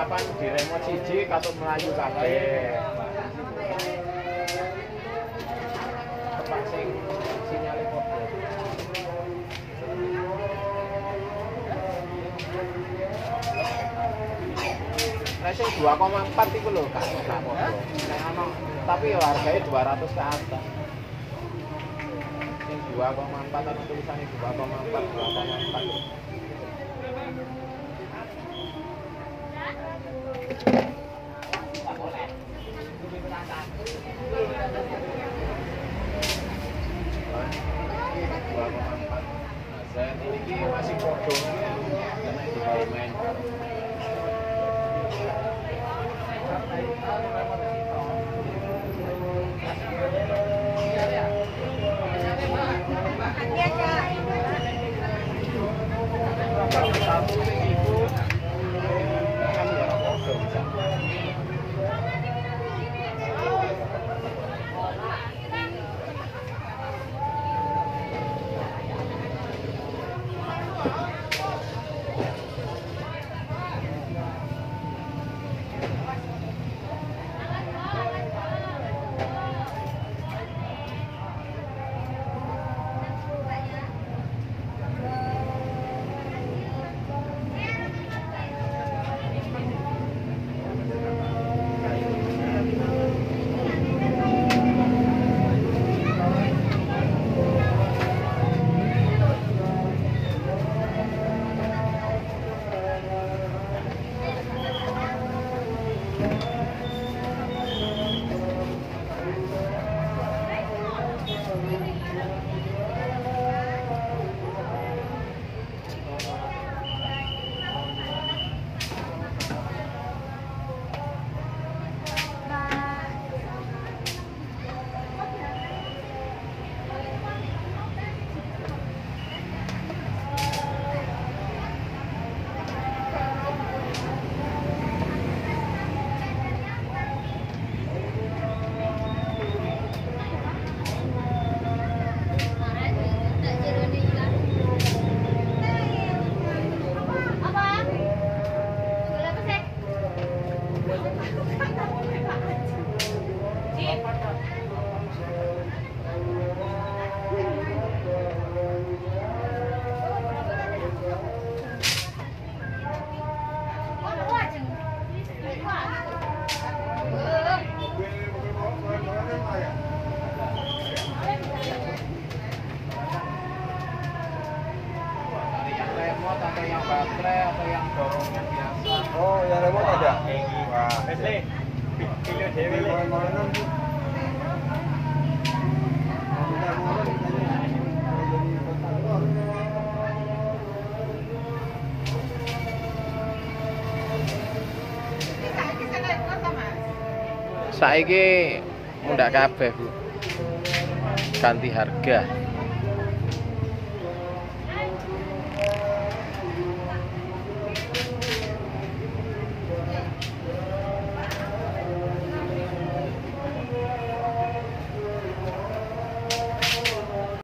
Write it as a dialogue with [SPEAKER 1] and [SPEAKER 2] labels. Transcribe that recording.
[SPEAKER 1] kapan di remote siji katut melayu kabeh. Tepak sing sinyale padha. Nek sing 2,4 iku lho gak padha. Nek ana tapi ya harganya 200 ke atas. Sing 2,4 ana tulisane 2,4. Ini masih kodong karena digawe main. Satu sing iku kan ya kodong bisa. Atau yang baterai atau yang dorongan biasa.
[SPEAKER 2] Oh, yang remote ada.
[SPEAKER 1] Wah, wis pilih dhewe le. Saiki mundak kabeh, Bu. Ganti harga.